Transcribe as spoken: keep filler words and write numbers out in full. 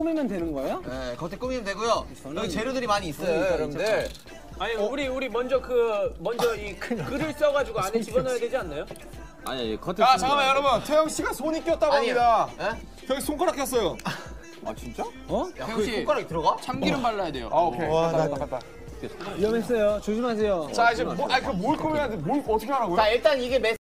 꾸미면 되는 거예요? 네, 겉에 꾸미면 되고요. 여기 재료들이 많이 있어요, 여러분들. 아니 우리 우리 먼저 그 먼저 이 글을 써가지고 안에 집어넣어야 되지 않나요? 아니 겉에. 아 잠깐만 여러분, 태영 씨가 손이 꼈다고 합니다. 예? 태영 씨 손가락 꼈어요. 아 진짜? 어? 야, 그 손가락이 들어가? 참기름 발라야 돼요. 아 오케이. 갔다 갔다 갔다. 위험했어요. 조심하세요. 자 이제 뭐, 아니 그뭘 꾸며야 돼? 뭘 어떻게 하라고요? 자, 일단 이게 메